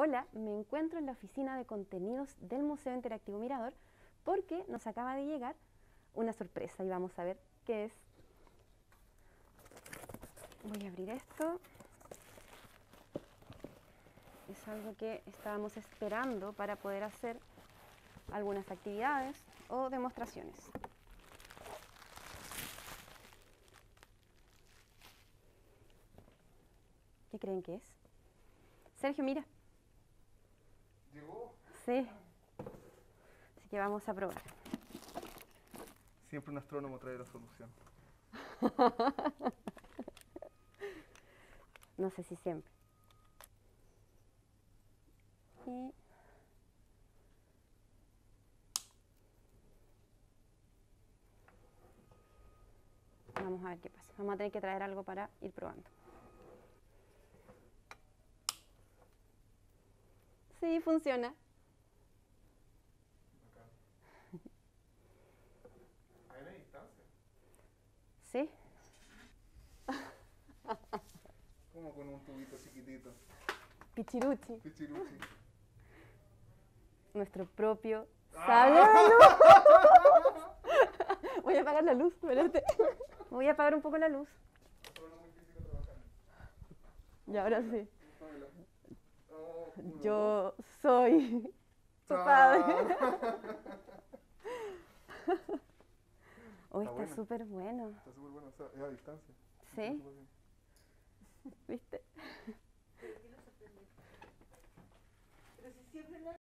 Hola, me encuentro en la oficina de contenidos del Museo Interactivo Mirador porque nos acaba de llegar una sorpresa y vamos a ver qué es. Voy a abrir esto. Es algo que estábamos esperando para poder hacer algunas actividades o demostraciones. ¿Qué creen que es? Sergio, mira. ¿Llegó? Sí. Así que vamos a probar. Siempre un astrónomo trae la solución. No sé si siempre. Y vamos a ver qué pasa. Vamos a tener que traer algo para ir probando. Sí, funciona. Acá. Ahí en la distancia. Sí. Como con un tubito chiquitito. Pichiruchi. Pichiruchi. Nuestro propio sable de luz. Voy a apagar la luz, espérate. Voy a apagar un poco la luz. Astrónomo y físico trabajando. Y ahora sí. Oh, uno, Yo soy tu dos. padre. Hoy Está está súper bueno. Está súper bueno, o sea, es a distancia. Sí, Está súper bien. ¿viste? Pero si siempre